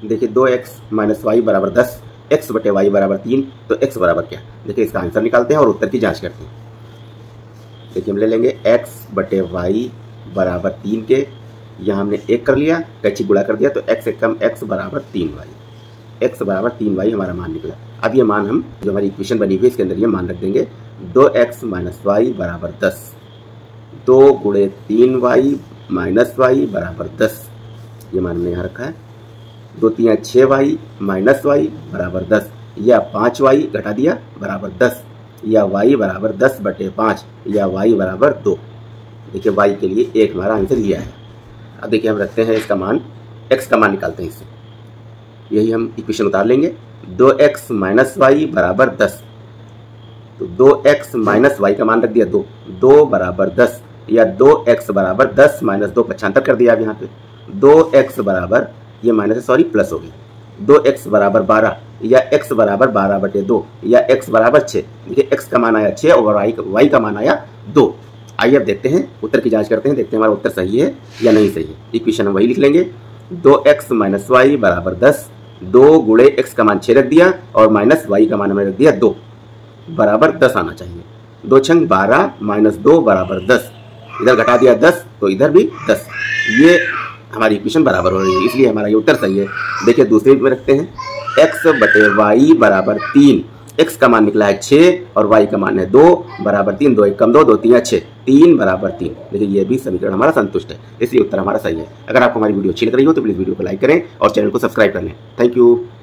देखिए 2x minus Y बराबर 10, x बटे वाई बराबर 3, तो x बराबर क्या? देखिए इसका आंसर निकालते हैं और उत्तर की जांच करते हैं। देखिए हम ले लेंगे x बटे वाई बराबर 3 के, यहाँ हमने 1 कर लिया, कैची गुणा कर दिया, तो x एक कम x बराबर 3y, x बराबर 3y हमारा मान निकला। अब ये मान हम जो हमारी इक्वेशन बनी हुई है इसके अंदर ये मान रख देंगे, 2x माइनस वाई बराबर 10, 2 गुणे 3y माइनस वाई बराबर 10, ये मान हमने यहाँ रखा है। 2 3 6y माइनस वाई बराबर 10, या 5y घटा दिया बराबर 10, या y बराबर 10 बटे 5, या y बराबर 2। देखिए y के लिए एक हमारा आंसर ये है। अब देखिए हम रखते हैं इसका मान, x का मान निकालते हैं इससे, यही हम इक्वेशन उतार लेंगे। 2x माइनस वाई बराबर 10, तो 2x माइनस वाई का मान रख दिया 2, 2 बराबर 10, या 2x बराबर 10 माइनस 2 पक्षांतर कर दिया अब यहाँ पे, 2x बराबर, ये माइनस सॉरी प्लस हो गई, 2x बराबर 12, या x बराबर 12 बटे 2, या x बराबर 6। देखिए x का मान आया 6 और y का मान आया 2। आइए अब देखते हैं, उत्तर की जांच करते हैं, देखते हैं हमारा उत्तर सही है या नहीं सही है। इक्वेशन हम वही लिख लेंगे, 2x माइनस वाई बराबर 10, 2 गुणे x का मान 6 रख दिया और माइनस y का मान हमें रख दिया 2, बराबर 10 आना चाहिए। 2 छंग 12 माइनस 2 बराबर 10, इधर घटा दिया 10 तो इधर भी 10, ये हमारी इक्वेशन बराबर हो रही है, इसलिए हमारा ये उत्तर सही है। देखिए दूसरे में रखते हैं, x बटे वाई बराबर 3, x का मान निकला है 6 और y का मान है 2 बराबर 3, 2 1 कम 2, 2 3 6, 3 बराबर 3। देखिए ये भी समीकरण हमारा संतुष्ट है, इसलिए उत्तर हमारा सही है। अगर आपको हमारी वीडियो अच्छी लग रही हो तो प्लीज़ वीडियो को लाइक करें और चैनल को सब्सक्राइब कर लें। Thank you.